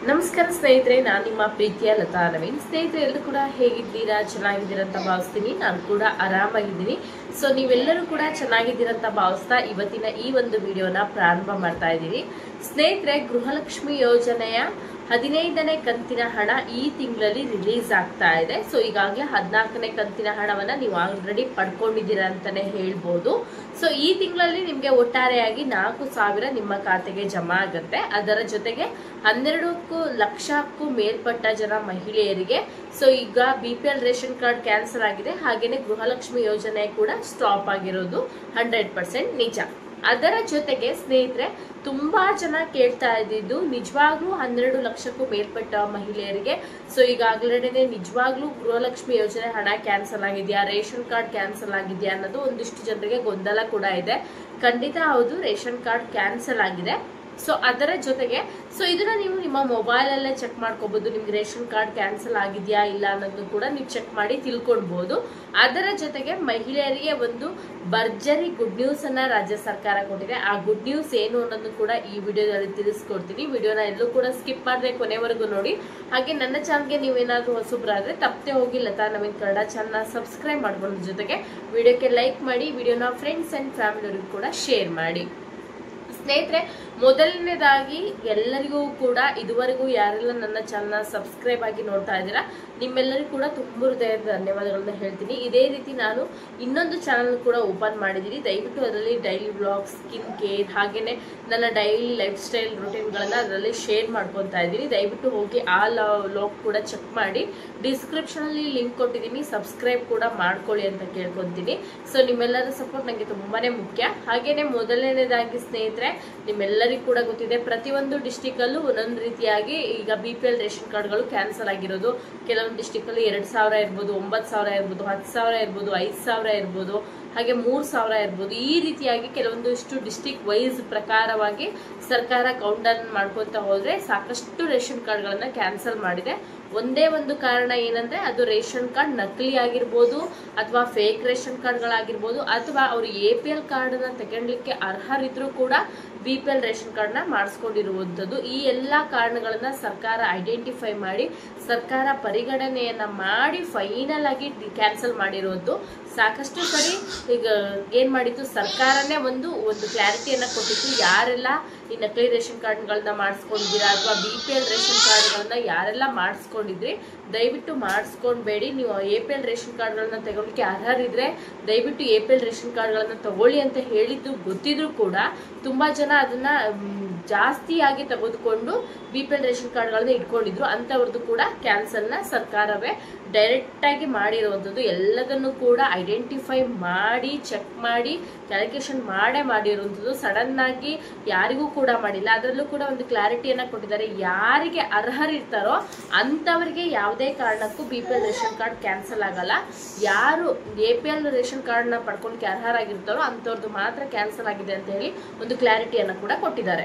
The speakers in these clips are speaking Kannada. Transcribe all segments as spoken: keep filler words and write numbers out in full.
ನಮಸ್ಕಾರ ಸ್ನೇಹಿತರೆ, ನಾನು ನಿಮ್ಮ ಪ್ರೀತಿಯ ಲತಾ ನವೀನ್. ಸ್ನೇಹಿತರೆ, ಎಲ್ಲರೂ ಕೂಡ ಹೇಗಿದ್ದೀರಾ? ಚೆನ್ನಾಗಿದ್ದೀರಾ ಅಂತ ಭಾವಿಸ್ತೀನಿ. ನಾನು ಕೂಡ ಆರಾಮಾಗಿದ್ದೀನಿ. ಸೊ ನೀವೆಲ್ಲರೂ ಕೂಡ ಚೆನ್ನಾಗಿದ್ದೀರಂತ ಭಾವಿಸ್ತಾ ಇವತ್ತಿನ ಈ ಒಂದು ವಿಡಿಯೋನ ಪ್ರಾರಂಭ ಮಾಡ್ತಾ ಇದ್ದೀನಿ. ಸ್ನೇಹಿತರೆ, ಗೃಹಲಕ್ಷ್ಮಿ ಯೋಜನೆಯ ಹದಿನೈದನೇ ಕಂತಿನ ಹಣ ಈ ತಿಂಗಳಲ್ಲಿ ರಿಲೀಸ್ ಆಗ್ತಾ ಇದೆ. ಸೊ ಈಗಾಗಲೇ ಹದಿನಾಲ್ಕನೇ ಕಂತಿನ ಹಣವನ್ನ ನೀವು ಆಲ್ರೆಡಿ ಪಡ್ಕೊಂಡಿದ್ದೀರಾ ಅಂತಾನೆ ಹೇಳ್ಬೋದು. ಸೊ ಈ ತಿಂಗಳಲ್ಲಿ ನಿಮ್ಗೆ ಒಟ್ಟಾರೆಯಾಗಿ ನಾಲ್ಕು ಸಾವಿರ ನಿಮ್ಮ ಖಾತೆಗೆ ಜಮಾ ಆಗುತ್ತೆ. ಅದರ ಜೊತೆಗೆ ಹನ್ನೆರಡಕ್ಕೂ ಲಕ್ಷಕ್ಕೂ ಮೇಲ್ಪಟ್ಟ ಜನ ಮಹಿಳೆಯರಿಗೆ ಸೊ ಈಗ B P L ration card cancel ಆಗಿದೆ. ಹಾಗೇನೆ ಗೃಹಲಕ್ಷ್ಮಿ ಯೋಜನೆ ಕೂಡ ಸ್ಟಾಪ್ ಆಗಿರೋದು ಹಂಡ್ರೆಡ್ ಪರ್ಸೆಂಟ್ ನಿಜ. ಅದರ ಜೊತೆಗೆ ಸ್ನೇಹಿತರೆ, ತುಂಬಾ ಜನ ಕೇಳ್ತಾ ಇದ್ದಿದ್ದು ನಿಜವಾಗ್ಲೂ ಹನ್ನೆರಡು ಲಕ್ಷಕ್ಕೂ ಮೇಲ್ಪಟ್ಟ ಮಹಿಳೆಯರಿಗೆ ಸೊ ಈಗಾಗಲೇ ನಿಜವಾಗ್ಲೂ ಗೃಹಲಕ್ಷ್ಮಿ ಯೋಜನೆ ಹಣ ಕ್ಯಾನ್ಸಲ್ ಆಗಿದೆಯಾ, ರೇಷನ್ ಕಾರ್ಡ್ ಕ್ಯಾನ್ಸಲ್ ಆಗಿದೆಯಾ ಅನ್ನೋದು ಒಂದಿಷ್ಟು ಜನರಿಗೆ ಗೊಂದಲ ಕೂಡ ಇದೆ. ಖಂಡಿತ ಹೌದು, ರೇಷನ್ ಕಾರ್ಡ್ ಕ್ಯಾನ್ಸಲ್ ಆಗಿದೆ. ಸೊ ಅದರ ಜೊತೆಗೆ ಸೊ ಇದನ್ನ ನೀವು ನಿಮ್ಮ ಮೊಬೈಲ್ ಅಲ್ಲೇ ಚೆಕ್ ಮಾಡ್ಕೋಬಹುದು. ನಿಮ್ಗೆ ರೇಷನ್ ಕಾರ್ಡ್ ಕ್ಯಾನ್ಸಲ್ ಆಗಿದೆಯಾ ಇಲ್ಲ ಅನ್ನೋದು ಕೂಡ ನೀವು ಚೆಕ್ ಮಾಡಿ ತಿಳ್ಕೊಳ್ಬಹುದು. ಅದರ ಜೊತೆಗೆ ಮಹಿಳೆಯರಿಗೆ ಒಂದು ಭರ್ಜರಿ ಗುಡ್ ನ್ಯೂಸ್ ಅನ್ನ ರಾಜ್ಯ ಸರ್ಕಾರ ಕೊಟ್ಟಿದೆ. ಆ ಗುಡ್ ನ್ಯೂಸ್ ಏನು ಅನ್ನೋದು ಕೂಡ ಈ ವಿಡಿಯೋದಲ್ಲಿ ತಿಳಿಸ್ಕೊಡ್ತೀನಿ. ವಿಡಿಯೋನ ಎಲ್ಲೂ ಕೂಡ ಸ್ಕಿಪ್ ಮಾಡದೆ ಕೊನೆವರೆಗೂ ನೋಡಿ. ಹಾಗೆ ನನ್ನ ಚಾನಲ್ಗೆ ನೀವೇನಾದ್ರೂ ಹೊಸಬ್ರಾದ್ರೆ ತಪ್ಪದೆ ಹೋಗಿ ಲತಾ ನವೀನ್ ಕನ್ನಡ ಚಾನಲ್ ಸಬ್ಸ್ಕ್ರೈಬ್ ಮಾಡ್ಕೊಳ್ಳೋದ್ರ ಜೊತೆಗೆ ವಿಡಿಯೋಕ್ಕೆ ಲೈಕ್ ಮಾಡಿ, ವಿಡಿಯೋನ ಫ್ರೆಂಡ್ಸ್ ಅಂಡ್ ಫ್ಯಾಮಿಲಿಯವ್ರಿಗೂ ಕೂಡ ಶೇರ್ ಮಾಡಿ. ಸ್ನೇಹಿತರೆ, ಮೊದಲನೇದಾಗಿ ಎಲ್ಲರಿಗೂ ಕೂಡ ಇದುವರೆಗೂ ಯಾರೆಲ್ಲ ನನ್ನ ಚಾನಲ್ ಸಬ್ಸ್ಕ್ರೈಬ್ ಆಗಿ ನೋಡ್ತಾ ಇದ್ದೀರಾ ನಿಮ್ಮೆಲ್ಲರಿಗೂ ಕೂಡ ತುಂಬ ಹೃದಯದ ಧನ್ಯವಾದಗಳನ್ನ ಹೇಳ್ತೀನಿ. ಇದೇ ರೀತಿ ನಾನು ಇನ್ನೊಂದು ಚಾನಲ್ ಕೂಡ ಓಪನ್ ಮಾಡಿದ್ದೀನಿ. ದಯವಿಟ್ಟು ಅದರಲ್ಲಿ ಡೈಲಿ ಬ್ಲಾಗ್, ಸ್ಕಿನ್ ಕೇರ್ ಹಾಗೇನೆ ನನ್ನ ಡೈಲಿ ಲೈಫ್ ಸ್ಟೈಲ್ ರೂಟೀನ್ಗಳನ್ನ ಅದರಲ್ಲಿ ಶೇರ್ ಮಾಡ್ಕೊತಾ ಇದ್ದೀನಿ. ದಯವಿಟ್ಟು ಹೋಗಿ ಆ ಲಾಗ್ ಕೂಡ ಚೆಕ್ ಮಾಡಿ. ಡಿಸ್ಕ್ರಿಪ್ಷನ್ ಅಲ್ಲಿ ಲಿಂಕ್ ಕೊಟ್ಟಿದ್ದೀನಿ, ಸಬ್ಸ್ಕ್ರೈಬ್ ಕೂಡ ಮಾಡ್ಕೊಳ್ಳಿ ಅಂತ ಕೇಳ್ಕೊತೀನಿ. ಸೊ ನಿಮ್ಮೆಲ್ಲರ ಸಪೋರ್ಟ್ ನನಗೆ ತುಂಬಾನೇ ಮುಖ್ಯ. ಹಾಗೇನೆ ಮೊದಲನೇದಾಗಿ ಸ್ನೇಹಿತರೆ, ನಿಮ್ಮೆಲ್ಲರಿಗೂ ಕೂಡ ಗೊತ್ತಿದೆ ಪ್ರತಿಯೊಂದು ಡಿಸ್ಟಿಕ್ ಅಲ್ಲೂ ಒಂದೊಂದು ರೀತಿಯಾಗಿ ಈಗ ಬಿ ಪಿ ಎಲ್ ರೇಷನ್ ಕಾರ್ಡ್ಗಳು ಕ್ಯಾನ್ಸಲ್ ಆಗಿರೋದು. ಕೆಲವೊಂದು ಡಿಸ್ಟಿಕ್ ಅಲ್ಲಿ ಎರಡ್ ಸಾವಿರ ಇರ್ಬೋದು, ಒಂಬತ್ತು ಸಾವಿರ ಇರ್ಬೋದು, ಹತ್ತು ಸಾವಿರ ಇರ್ಬೋದು, ಐದು ಸಾವಿರ ಇರ್ಬೋದು, ಹಾಗೆ ಮೂರ್ ಸಾವಿರ ಇರ್ಬೋದು. ಈ ರೀತಿಯಾಗಿ ಕೆಲವೊಂದಿಷ್ಟು ಡಿಸ್ಟಿಕ್ ವೈಸ್ ಪ್ರಕಾರವಾಗಿ ಸರ್ಕಾರ ಕೌಂಟ್ ಡೌನ್ ಮಾಡ್ಕೊಂತ ಹೋದ್ರೆ ಸಾಕಷ್ಟು ರೇಷನ್ ಕಾರ್ಡ್ಗಳನ್ನ ಕ್ಯಾನ್ಸಲ್ ಮಾಡಿದೆ. ಒಂದೇ ಒಂದು ಕಾರಣ ಏನಂದ್ರೆ ಅದು ರೇಷನ್ ಕಾರ್ಡ್ ನಕಲಿ ಆಗಿರ್ಬೋದು ಅಥವಾ ಫೇಕ್ ರೇಷನ್ ಕಾರ್ಡ್ಗಳಾಗಿರ್ಬೋದು, ಅಥವಾ ಅವರು ಎ ಪಿ ಎಲ್ ಕಾರ್ಡ್ ನ ತಗೊಳ್ಳಿಕ್ಕೆ ಅರ್ಹರಿದ್ರು ಕೂಡ B P L ration card ನ ಮಾಡಿಸ್ಕೊಂಡಿರುವಂತದ್ದು. ಈ ಎಲ್ಲಾ ಕಾರಣಗಳನ್ನ ಸರ್ಕಾರ ಐಡೆಂಟಿಫೈ ಮಾಡಿ ಸರ್ಕಾರ ಪರಿಗಣನೆಯನ್ನ ಮಾಡಿ ಫೈನಲ್ ಆಗಿ ಕ್ಯಾನ್ಸಲ್ ಮಾಡಿರುವುದು. ಸಾಕಷ್ಟು ಸರಿ ಈಗ ಏನ್ ಮಾಡಿತ್ತು, ಸರ್ಕಾರನೇ ಒಂದು ಒಂದು ಕ್ಲಾರಿಟಿಯನ್ನ ಕೊಟ್ಟಿತ್ತು. ಯಾರೆಲ್ಲ ಈ ನಕಲಿ ರೇಷನ್ ಕಾರ್ಡ್ಗಳನ್ನ ಮಾಡಿಸ್ಕೊಂಡಿದ್ದೀರಾ ಅಥವಾ ಬಿ ಪಿ ಎಲ್ ರೇಷನ್ ಕಾರ್ಡ್ಗಳನ್ನ ಯಾರೆಲ್ಲ ಮಾಡಿಸ್ಕೊಂಡಿದ್ರಿ ದಯವಿಟ್ಟು ಮಾಡಿಸ್ಕೊಂಡ್ಬೇಡಿ. ನೀವು ಎ ಪಿ ಎಲ್ ರೇಷನ್ ಕಾರ್ಡ್ಗಳನ್ನ ತಗೊಳ್ಳಿಕ್ಕೆ ಅರ್ಹರಿದ್ರೆ ದಯವಿಟ್ಟು ಎ ಪಿ ಎಲ್ ರೇಷನ್ ಕಾರ್ಡ್ಗಳನ್ನ ತಗೊಳ್ಳಿ ಅಂತ ಹೇಳಿದ್ದು ಗೊತ್ತಿದ್ರು ಕೂಡ ತುಂಬಾ ಜನ ಅದನ್ನ ಜಾಸ್ತಿಯಾಗಿ ತೆಗೆದುಕೊಂಡು ಬಿ ಪಿ ಎಲ್ ರೇಷನ್ ಕಾರ್ಡ್ಗಳನ್ನ ಇಟ್ಕೊಂಡಿದ್ರು. ಅಂತವ್ರದ್ದು ಕೂಡ ಕ್ಯಾನ್ಸಲ್ ನ ಸರ್ಕಾರವೇ ಡೈರೆಕ್ಟ್ ಆಗಿ ಮಾಡಿರುವಂತದ್ದು. ಎಲ್ಲದನ್ನು ಕೂಡ ಐಡೆಂಟಿಫೈ ಮಾಡಿ ಚೆಕ್ ಮಾಡಿ ಕ್ಯಾಲ್ಕುಲೇಷನ್ ಮಾಡೇ ಮಾಡಿರುವಂತದ್ದು. ಸಡನ್ ಆಗಿ ಯಾರಿಗೂ ಕೂಡ ಮಾಡಿಲ್ಲ. ಅದರಲ್ಲೂ ಕೂಡ ಒಂದು ಕ್ಲಾರಿಟಿಯನ್ನ ಕೊಟ್ಟಿದ್ದಾರೆ. ಯಾರಿಗೆ ಅರ್ಹರಿರ್ತಾರೋ ಅಂತವರಿಗೆ ಯಾವುದೇ ಕಾರಣಕ್ಕೂ B P L ration card cancel ಆಗಲ್ಲ. ಯಾರು A P L ration card ನ ಪಡ್ಕೊಂಡ್ಕೆ ಅರ್ಹರಾಗಿರ್ತಾರೋ ಅಂತವ್ರದ್ದು ಮಾತ್ರ ಕ್ಯಾನ್ಸಲ್ ಆಗಿದೆ ಅಂತ ಹೇಳಿ ಒಂದು ಕ್ಲಾರಿಟಿಯನ್ನ ಕೂಡ ಕೊಟ್ಟಿದ್ದಾರೆ.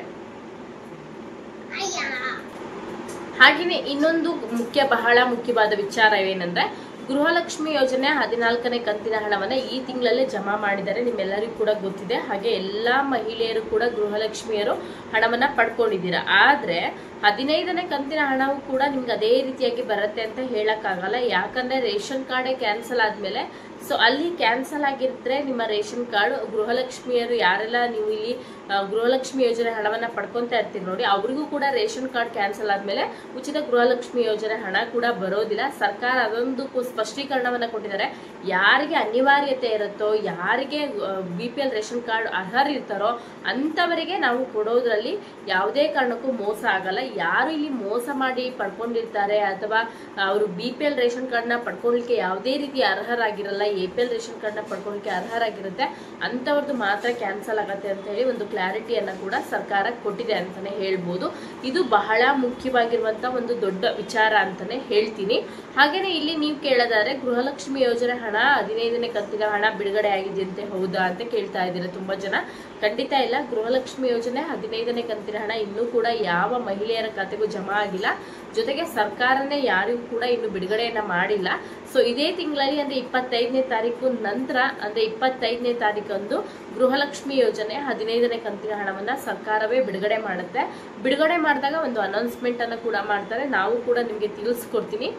ಹಾಗೆಯೇ ಇನ್ನೊಂದು ಮುಖ್ಯ ಬಹಳ ಮುಖ್ಯವಾದ ವಿಚಾರ ಏನಂದ್ರೆ, ಗೃಹಲಕ್ಷ್ಮಿ ಯೋಜನೆ ಹದಿನಾಲ್ಕನೇ ಕಂತಿನ ಹಣವನ್ನ ಈ ತಿಂಗಳಲ್ಲೇ ಜಮಾ ಮಾಡಿದ್ದಾರೆ. ನಿಮ್ಮೆಲ್ಲರಿಗೂ ಕೂಡ ಗೊತ್ತಿದೆ. ಹಾಗೆ ಎಲ್ಲಾ ಮಹಿಳೆಯರು ಕೂಡ ಗೃಹಲಕ್ಷ್ಮಿಯರು ಹಣವನ್ನ ಪಡ್ಕೊಂಡಿದ್ದೀರಾ. ಆದ್ರೆ ಹದಿನೈದನೇ ಕಂತಿನ ಹಣವು ಕೂಡ ನಿಮ್ಗೆ ಅದೇ ರೀತಿಯಾಗಿ ಬರುತ್ತೆ ಅಂತ ಹೇಳಕ್ಕಾಗಲ್ಲ. ಯಾಕಂದ್ರೆ ರೇಷನ್ ಕಾರ್ಡೇ ಕ್ಯಾನ್ಸಲ್ ಆದ್ಮೇಲೆ ಸೊ ಅಲ್ಲಿ ಕ್ಯಾನ್ಸಲ್ ಆಗಿದ್ರೆ ನಿಮ್ಮ ರೇಷನ್ ಕಾರ್ಡ್ ಗೃಹಲಕ್ಷ್ಮಿಯರು ಯಾರೆಲ್ಲ ನೀವು ಇಲ್ಲಿ ಗೃಹಲಕ್ಷ್ಮಿ ಯೋಜನೆ ಹಣವನ್ನ ಪಡ್ಕೊಂತ ಇರ್ತೀರಿ ನೋಡಿ, ಅವರಿಗೂ ಕೂಡ ರೇಷನ್ ಕಾರ್ಡ್ ಕ್ಯಾನ್ಸಲ್ ಆದ್ಮೇಲೆ ಉಚಿತ ಗೃಹಲಕ್ಷ್ಮಿ ಯೋಜನೆ ಹಣ ಕೂಡ ಬರೋದಿಲ್ಲ. ಸರ್ಕಾರ ಅದೊಂದು ಸ್ಪಷ್ಟೀಕರಣವನ್ನ ಕೊಟ್ಟಿದ್ದಾರೆ. ಯಾರಿಗೆ ಅನಿವಾರ್ಯತೆ ಇರುತ್ತೋ, ಯಾರಿಗೆ B P L ration card ಅರ್ಹರಿರ್ತಾರೋ ಅಂತವರಿಗೆ ನಾವು ಕೊಡೋದ್ರಲ್ಲಿ ಯಾವುದೇ ಕಾರಣಕ್ಕೂ ಮೋಸ ಆಗಲ್ಲ. ಯಾರು ಇಲ್ಲಿ ಮೋಸ ಮಾಡಿ ಪಡ್ಕೊಂಡಿರ್ತಾರೆ ಅಥವಾ ಅವರು B P L ration card ನ ಪಡ್ಕೊಳ್ಲಿಕ್ಕೆ ಯಾವುದೇ ರೀತಿ ಅರ್ಹರಾಗಿರಲ್ಲ, A P L ration card ನ ಪಡ್ಕೊಳ್ಲಿಕ್ಕೆ ಅರ್ಹರಾಗಿರುತ್ತೆ ಅಂತವ್ರದ್ದು ಮಾತ್ರ ಕ್ಯಾನ್ಸಲ್ ಆಗತ್ತೆ ಅಂತ ಹೇಳಿ ಒಂದು ಕ್ಲಾರಿಟಿಯನ್ನ ಕೂಡ ಸರ್ಕಾರ ಕೊಟ್ಟಿದೆ ಅಂತಾನೆ ಹೇಳ್ಬೋದು. ಇದು ಬಹಳ ಮುಖ್ಯವಾಗಿರುವಂತ ಒಂದು ದೊಡ್ಡ ವಿಚಾರ ಅಂತಾನೆ ಹೇಳ್ತೀನಿ. ಹಾಗೇನೆ ಇಲ್ಲಿ ನೀವು ಕೇಳೋದಾದ್ರೆ ಗೃಹಲಕ್ಷ್ಮಿ ಯೋಜನೆ ಹಣ ಹದಿನೈದನೇ ಕಂತಿನ ಹಣ ಬಿಡುಗಡೆ ಆಗಿದೆಯಂತೆ ಹೌದಾ ಅಂತ ಕೇಳ್ತಾ ಇದ್ದೀರಾ ತುಂಬಾ ಜನ. ಖಂಡಿತ ಇಲ್ಲ. ಗೃಹಲಕ್ಷ್ಮಿ ಯೋಜನೆ ಹದಿನೈದನೇ ಕಂತಿನ ಹಣ ಇನ್ನೂ ಕೂಡ ಯಾವ ಮಹಿಳೆಯರ ಖಾತೆಗೂ ಜಮಾ ಆಗಿಲ್ಲ. ಜೊತೆಗೆ ಸರ್ಕಾರನೇ ಯಾರಿಗೂ ಕೂಡ ಇನ್ನು ಬಿಡುಗಡೆಯನ್ನ ಮಾಡಿಲ್ಲ. ಸೊ ಇದೇ ತಿಂಗಳಲ್ಲಿ ಅಂದ್ರೆ ಇಪ್ಪತ್ತೈದನೇ ತಾರೀಕು ನಂತರ ಅಂದ್ರೆ ಇಪ್ಪತ್ತೈದನೇ ತಾರೀಕಂದು ಗೃಹಲಕ್ಷ್ಮಿ ಯೋಜನೆ ಹದಿನೈದನೇ ಕಂತಿನ ಹಣವನ್ನ ಸರ್ಕಾರವೇ ಬಿಡುಗಡೆ ಮಾಡುತ್ತೆ. ಬಿಡುಗಡೆ ಮಾಡಿದಾಗ ಒಂದು ಅನೌನ್ಸ್ಮೆಂಟ್ ಅನ್ನು ಕೂಡ ಮಾಡ್ತಾರೆ, ನಾವು ಕೂಡ ನಿಮ್ಗೆ ತಿಳಿಸ್ಕೊಡ್ತೀನಿ.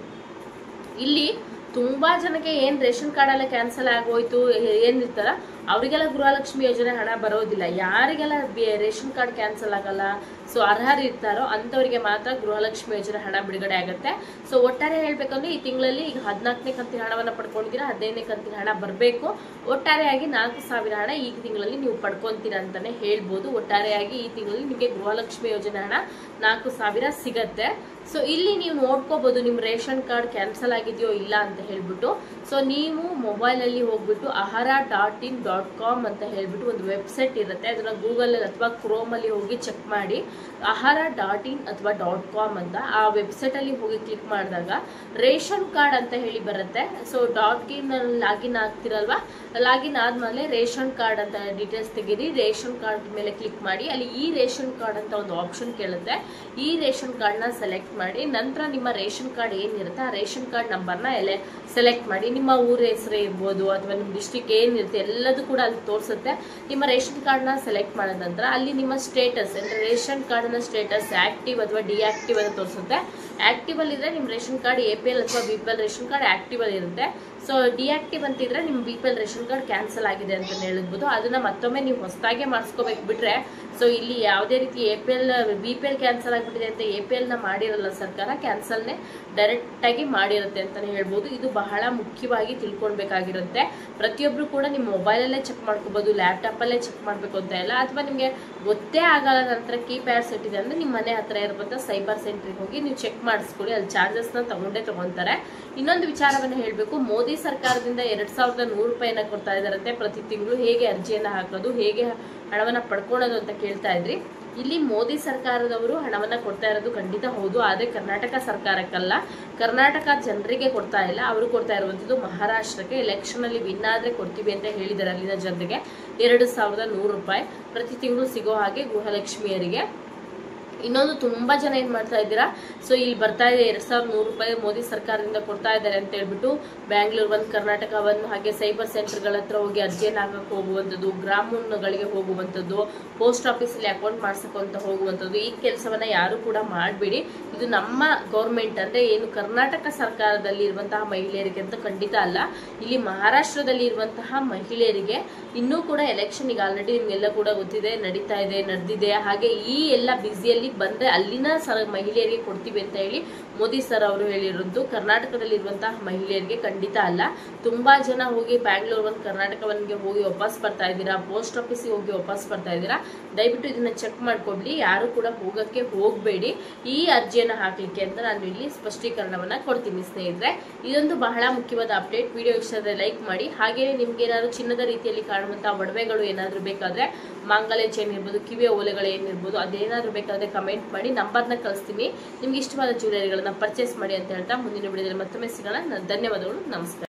ಇಲ್ಲಿ ತುಂಬಾ ಜನಕ್ಕೆ ಏನ್ ರೇಷನ್ ಕಾರ್ಡ್ ಎಲ್ಲ ಕ್ಯಾನ್ಸಲ್ ಆಗೋಯ್ತು ಏನಿರ್ತಾರ ಅವರಿಗೆಲ್ಲ ಗೃಹಲಕ್ಷ್ಮಿ ಯೋಜನೆ ಹಣ ಬರೋದಿಲ್ಲ. ಯಾರಿಗೆಲ್ಲ ರೇಷನ್ ಕಾರ್ಡ್ ಕ್ಯಾನ್ಸಲ್ ಆಗಲ್ಲ, ಸೊ ಅರ್ಹರು ಇರ್ತಾರೋ ಅಂತವರಿಗೆ ಮಾತ್ರ ಗೃಹಲಕ್ಷ್ಮಿ ಯೋಜನೆ ಹಣ ಬಿಡುಗಡೆ ಆಗುತ್ತೆ. ಸೊ ಒಟ್ಟಾರೆ ಹೇಳ್ಬೇಕಂದ್ರೆ ಈ ತಿಂಗಳಲ್ಲಿ ಈಗ ಹದಿನಾಲ್ಕನೇ ಕಂತಿನ ಹಣವನ್ನ ಪಡ್ಕೊಂಡಿದ್ದೀರಾ, ಹದಿನೈದನೇ ಕಂತಿನ ಹಣ ಬರಬೇಕು. ಒಟ್ಟಾರೆಯಾಗಿ ನಾಲ್ಕು ಸಾವಿರ ಹಣ ಈ ತಿಂಗಳಲ್ಲಿ ನೀವು ಪಡ್ಕೊಂತೀರಾ ಅಂತಾನೆ ಹೇಳ್ಬೋದು. ಒಟ್ಟಾರೆಯಾಗಿ ಈ ತಿಂಗಳಲ್ಲಿ ನಿಮಗೆ ಗೃಹಲಕ್ಷ್ಮಿ ಯೋಜನೆ ಹಣ ನಾಲ್ಕು ಸಾವಿರ ಸಿಗತ್ತೆ. ಸೊ ಇಲ್ಲಿ ನೀವು ನೋಡ್ಕೋಬಹುದು ನಿಮ್ ರೇಷನ್ ಕಾರ್ಡ್ ಕ್ಯಾನ್ಸಲ್ ಆಗಿದೆಯೋ ಇಲ್ಲ ಅಂತ ಹೇಳ್ಬಿಟ್ಟು. ಸೊ ನೀವು ಮೊಬೈಲ್ ಅಲ್ಲಿ ಹೋಗ್ಬಿಟ್ಟು ಆಹಾರ ಡಾಟ್ ಇನ್ ಡಾಟ್ ಕಾಮ್ ಅಂತ ಹೇಳ್ಬಿಟ್ಟು ಒಂದು ವೆಬ್ಸೈಟ್ ಇರುತ್ತೆ, ಅದನ್ನ ಗೂಗಲ್ ಅಥವಾ ಕ್ರೋಮ್ ಅಲ್ಲಿ ಹೋಗಿ ಚೆಕ್ ಮಾಡಿ. ಆಹಾರ ಡಾಟ್ ಇನ್ ಅಥವಾ ಡಾಟ್ ಕಾಮ್ ಅಂತ ಆ ವೆಬ್ಸೈಟ್ ಅಲ್ಲಿ ಹೋಗಿ ಕ್ಲಿಕ್ ಮಾಡಿದಾಗ ರೇಷನ್ ಕಾರ್ಡ್ ಅಂತ ಹೇಳಿ ಬರುತ್ತೆ. ಸೊ ಡಾಟ್ ಇನ್ ಲಾಗಿನ್ ಆಗ್ತಿರಲ್ವಾ, ಲಾಗಿನ್ ಆದ್ಮೇಲೆ ರೇಷನ್ ಕಾರ್ಡ್ ಅಂತ ಡೀಟೇಲ್ಸ್ ತೆಗೀರಿ. ರೇಷನ್ ಕಾರ್ಡ್ ಮೇಲೆ ಕ್ಲಿಕ್ ಮಾಡಿ, ಅಲ್ಲಿ ಈ ರೇಷನ್ ಕಾರ್ಡ್ ಅಂತ ಒಂದು ಆಪ್ಷನ್ ಕೇಳುತ್ತೆ. ಈ ರೇಷನ್ ಕಾರ್ಡ್ ನ ಸೆಲೆಕ್ಟ್ ಮಾಡಿ ನಂತರ ನಿಮ್ಮ ರೇಷನ್ ಕಾರ್ಡ್ ಏನಿರುತ್ತೆ ಆ ರೇಷನ್ ಕಾರ್ಡ್ ನಂಬರ್ನ ಎಲ್ಲ ಸೆಲೆಕ್ಟ್ ಮಾಡಿ. ನಿಮ್ಮ ಊರ ಹೆಸರು ಇರ್ಬೋದು ಅಥವಾ ನಿಮ್ಮ ಡಿಸ್ಟ್ರಿಕ್ಟ್ ಏನಿರುತ್ತೆ ಎಲ್ಲದೂ ಕೂಡ ಅಲ್ಲಿ ತೋರಿಸುತ್ತೆ. ನಿಮ್ಮ ರೇಷನ್ ಕಾರ್ಡ್ ನ ಸೆಲೆಕ್ಟ್ ಮಾಡಿದ ನಂತರ ಅಲ್ಲಿ ನಿಮ್ಮ ಸ್ಟೇಟಸ್ ಅಂದ್ರೆ ರೇಷನ್ ಕಾರ್ಡ್ ನ ಸ್ಟೇಟಸ್ ಆಕ್ಟಿವ್ ಅಥವಾ ಡಿಆಕ್ಟಿವ್ ಅಂತ ತೋರಿಸುತ್ತೆ. ಆಕ್ಟಿವ್ ಅಲ್ಲಿ ಇದ್ರೆ ನಿಮ್ಮ ration card A P L ಅಥವಾ B P L ration card active ಅಲ್ಲಿ ಇರುತ್ತೆ. ಸೊ ಡಿಆಕ್ಟಿವ್ ಅಂತಿದ್ರೆ ನಿಮ್ಮ B P L ration card cancel ಆಗಿದೆ ಅಂತ ಹೇಳ್ಬೋದು. ಅದನ್ನ ಮತ್ತೊಮ್ಮೆ ನೀವು ಹೊಸದಾಗಿ ಮಾಡಿಸ್ಕೋಬೇಕು ಬಿಟ್ರೆ ಸೊ ಇಲ್ಲಿ ಯಾವುದೇ ರೀತಿ A P L B P L cancel ಆಗಿಬಿಟ್ಟಿದೆ ಅಂತ ಎ ಪಿ ಎಲ್ ನ ಮಾಡಿರಲ್ಲ ಸರ್ಕಾರ, ಕ್ಯಾನ್ಸಲ್ನೇ ಡೈರೆಕ್ಟ್ ಆಗಿ ಮಾಡಿರುತ್ತೆ ಅಂತಾನೆ ಹೇಳ್ಬೋದು. ಇದು ಬಹಳ ಮುಖ್ಯವಾಗಿ ತಿಳ್ಕೊಳ್ಬೇಕಾಗಿರುತ್ತೆ. ಪ್ರತಿಯೊಬ್ರು ಕೂಡ ನಿಮ್ಮ ಮೊಬೈಲ್ ಅಲ್ಲೇ ಚೆಕ್ ಮಾಡ್ಕೋಬಹುದು, ಲ್ಯಾಪ್ಟಾಪ್ ಅಲ್ಲೇ ಚೆಕ್ ಮಾಡ್ಬೇಕು ಅಂತ ಇಲ್ಲ. ಅಥವಾ ನಿಮ್ಗೆ ಗೊತ್ತೇ ಆಗಲ್ಲ ನಂತರ ಕೀಪ್ಯಾಡ್ ಸೆಟ್ ಇದೆ ಅಂದ್ರೆ ನಿಮ್ಮ ಮನೆ ಹತ್ರ ಇರುವಂತ ಸೈಬರ್ ಸೆಂಟ್ರಿಗೆ ಹೋಗಿ ನೀವು ಚೆಕ್ ಮಾಡಿಸ್ಕೊಳ್ಳಿ, ಅಲ್ಲಿ ಚಾರ್ಜಸ್ ನ ತಗೊಂಡೇ ತಗೊಂತಾರೆ. ಇನ್ನೊಂದು ವಿಚಾರವನ್ನ ಹೇಳ್ಬೇಕು, ಮೋದಿ ಸರ್ಕಾರದಿಂದ ಎರಡ್ ಸಾವಿರದ ನೂರು ರೂಪಾಯಿನ ಕೊಡ್ತಾ ಇದಾರಂತೆ ಪ್ರತಿ ತಿಂಗಳು. ಹೇಗೆ ಅರ್ಜಿಯನ್ನ ಹಾಕೋದು, ಹೇಗೆ ಹಣವನ್ನ ಪಡ್ಕೊಳ್ಳೋದು ಅಂತ ಕೇಳ್ತಾ ಇದ್ರಿ. ಇಲ್ಲಿ ಮೋದಿ ಸರ್ಕಾರದವರು ಹಣವನ್ನ ಕೊಡ್ತಾ ಇರೋದು ಖಂಡಿತ ಹೌದು, ಆದ್ರೆ ಕರ್ನಾಟಕ ಸರ್ಕಾರಕ್ಕಲ್ಲ, ಕರ್ನಾಟಕ ಜನರಿಗೆ ಕೊಡ್ತಾ ಇಲ್ಲ. ಅವರು ಕೊಡ್ತಾ ಇರುವಂತದ್ದು ಮಹಾರಾಷ್ಟ್ರಕ್ಕೆ. ಎಲೆಕ್ಷನ್ ಅಲ್ಲಿ ವಿನ್ ಆದ್ರೆ ಕೊಡ್ತೀವಿ ಅಂತ ಹೇಳಿದಾರೆ ಅಲ್ಲಿನ ಜನರಿಗೆ. ಎರಡು ಸಾವಿರದ ನೂರು ರೂಪಾಯಿ ಪ್ರತಿ ತಿಂಗಳು ಸಿಗೋ ಹಾಗೆ ಗೃಹಲಕ್ಷ್ಮಿಯರಿಗೆ. ಇನ್ನೊಂದು ತುಂಬಾ ಜನ ಏನ್ ಮಾಡ್ತಾ ಇದ್ದೀರಾ, ಸೊ ಇಲ್ಲಿ ಬರ್ತಾ ಇದೆ ಎರಡ್ ಸಾವಿರದ ನೂರು ರೂಪಾಯಿ ಮೋದಿ ಸರ್ಕಾರದಿಂದ ಕೊಡ್ತಾ ಇದ್ದಾರೆ ಅಂತ ಹೇಳ್ಬಿಟ್ಟು ಬ್ಯಾಂಗ್ಳೂರ್ ಒಂದು ಕರ್ನಾಟಕ ಒಂದು ಹಾಗೆ ಸೈಬರ್ ಸೆಂಟರ್ ಗಳ ಹತ್ರ ಹೋಗಿ ಅರ್ಜಿಯನ್ನು ಹಾಕಕ್ಕೆ ಹೋಗುವಂಥದ್ದು, ಗ್ರಾಮಗಳಿಗೆ ಹೋಗುವಂಥದ್ದು, ಪೋಸ್ಟ್ ಆಫೀಸ್ ಅಲ್ಲಿ ಅಕೌಂಟ್ ಮಾಡ್ಸಕ್ಕಂತ ಹೋಗುವಂಥದ್ದು, ಈ ಕೆಲಸವನ್ನ ಯಾರು ಕೂಡ ಮಾಡಬೇಡಿ. ಇದು ನಮ್ಮ ಗೌರ್ಮೆಂಟ್ ಅಂದ್ರೆ ಏನು ಕರ್ನಾಟಕ ಸರ್ಕಾರದಲ್ಲಿ ಇರುವಂತಹ ಮಹಿಳೆಯರಿಗೆ ಅಂತ ಖಂಡಿತ ಅಲ್ಲ. ಇಲ್ಲಿ ಮಹಾರಾಷ್ಟ್ರದಲ್ಲಿ ಇರುವಂತಹ ಮಹಿಳೆಯರಿಗೆ ಇನ್ನೂ ಕೂಡ ಎಲೆಕ್ಷನ್ ಈಗ ಆಲ್ರೆಡಿ ನಿಮ್ಗೆಲ್ಲ ಕೂಡ ಗೊತ್ತಿದೆ, ನಡೀತಾ ಇದೆ, ನಡೆದಿದೆ. ಹಾಗೆ ಈ ಎಲ್ಲ ಬಿಸಿಯಲ್ಲಿ ಬಂದ್ರೆ ಅಲ್ಲಿನ ಸರ್ ಮಹಿಳೆಯರಿಗೆ ಕೊಡ್ತೀವಿ ಅಂತ ಹೇಳಿ ಮೋದಿ ಸರ್ ಅವರು ಹೇಳಿರೋದು. ಕರ್ನಾಟಕದಲ್ಲಿ ಇರುವಂತಹ ಮಹಿಳೆಯರಿಗೆ ಖಂಡಿತ ಅಲ್ಲ. ತುಂಬಾ ಜನ ಹೋಗಿ ಬ್ಯಾಂಗ್ಳೂರ್ ಒಂದು ಕರ್ನಾಟಕವನ್ಗೆ ಹೋಗಿ ವಾಪಸ್ ಬರ್ತಾ ಇದ್ದೀರಾ, ಪೋಸ್ಟ್ ಆಫೀಸ್ಗೆ ಹೋಗಿ ವಾಪಸ್ ಬರ್ತಾ ಇದ್ದೀರಾ. ದಯವಿಟ್ಟು ಇದನ್ನ ಚೆಕ್ ಮಾಡ್ಕೊಡ್ಲಿ, ಯಾರು ಕೂಡ ಹೋಗಕ್ಕೆ ಹೋಗ್ಬೇಡಿ ಈ ಅರ್ಜಿಯನ್ನ ಹಾಕ್ಲಿಕ್ಕೆ ಅಂತ ನಾನು ಇಲ್ಲಿ ಸ್ಪಷ್ಟೀಕರಣವನ್ನ ಕೊಡ್ತೀನಿ ಸ್ನೇಹಿತರೆ. ಇದೊಂದು ಬಹಳ ಮುಖ್ಯವಾದ ಅಪ್ಡೇಟ್. ವಿಡಿಯೋ ಇಷ್ಟ ಆದರೆ ಲೈಕ್ ಮಾಡಿ. ಹಾಗೆ ನಿಮ್ಗೆ ಏನಾದ್ರು ಚಿನ್ನದ ರೀತಿಯಲ್ಲಿ ಕಾಣುವಂತಹ ಒಡವೆಗಳು ಏನಾದ್ರು ಬೇಕಾದ್ರೆ, ಮಾಂಗಲ್ಯ ಚೈನ್ ಇರ್ಬೋದು, ಕಿವಿಯ ಓಲೆಗಳು ಏನಿರ್ಬೋದು, ಅದೇನಾದ್ರು ಬೇಕಾದ್ರೆ ಕಮೆಂಟ್ ಮಾಡಿ, ನಂಬರ್ನ ಕಳಿಸ್ತೀನಿ. ನಿಮ್ಗೆ ಇಷ್ಟವಾದ ಜ್ಯುವೆಲರಿಗಳನ್ನ ಪರ್ಚೇಸ್ ಮಾಡಿ ಅಂತ ಹೇಳ್ತಾ ಮುಂದಿನ ವಿಡಿಯೋದಲ್ಲಿ ಮತ್ತೊಮ್ಮೆ ಸಿಗೋಣ. ಧನ್ಯವಾದಗಳು, ನಮಸ್ಕಾರ.